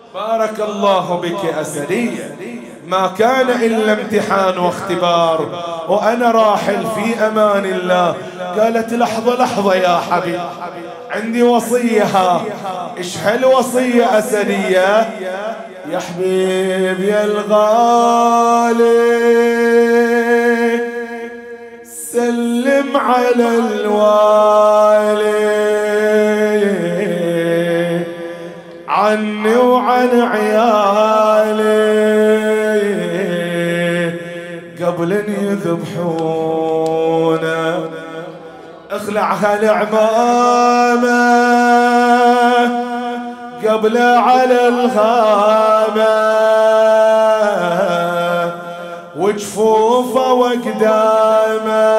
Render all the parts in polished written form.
بارك الله بك أسدية، ما كان إلا امتحان واختبار، وأنا راحل في أمان الله. قالت لحظة لحظة يا حبيب، عندي وصية. إيش هالوصية أسدية؟ يا حبيب يا الغالي سلم على الوالي عني وعن عيالي قبل ان يذبحونا. اخلع هالعمامة قبل على الغامة وجفوفه وقدامه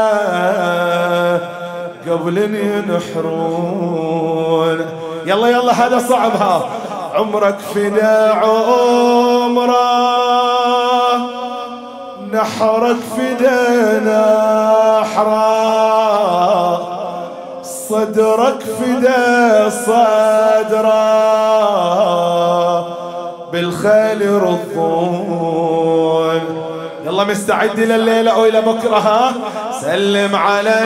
قبل ان ينحرون. يلا يلا هذا صعبها. عمرك فدا عمره نحرك فدا نحره صدرك فدا صدره بالخيل يرضون. يلا مستعد لليلة أو إلى بكرة. سلم على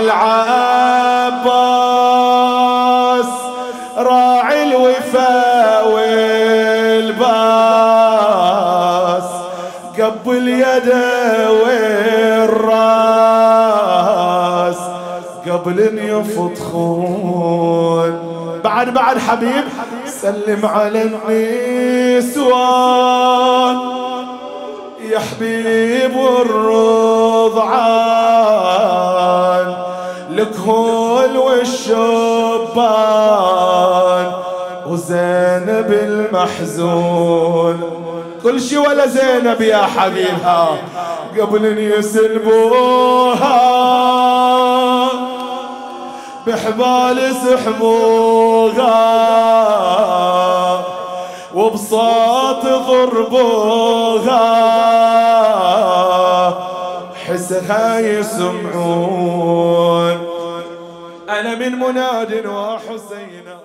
العباس راعي الوفاء والباس قبل يده والراس قبل ان يفضخون. بعد حبيب سلم على النسوان يا حبيب الرضعان الكهول والشبان وزينب المحزون. كل شي ولا زينب يا حبيبها قبل ان يسلبوها بحبال سحبوها وبصوت ضربوها حسها يسمعون. أنا من مناد وحسينا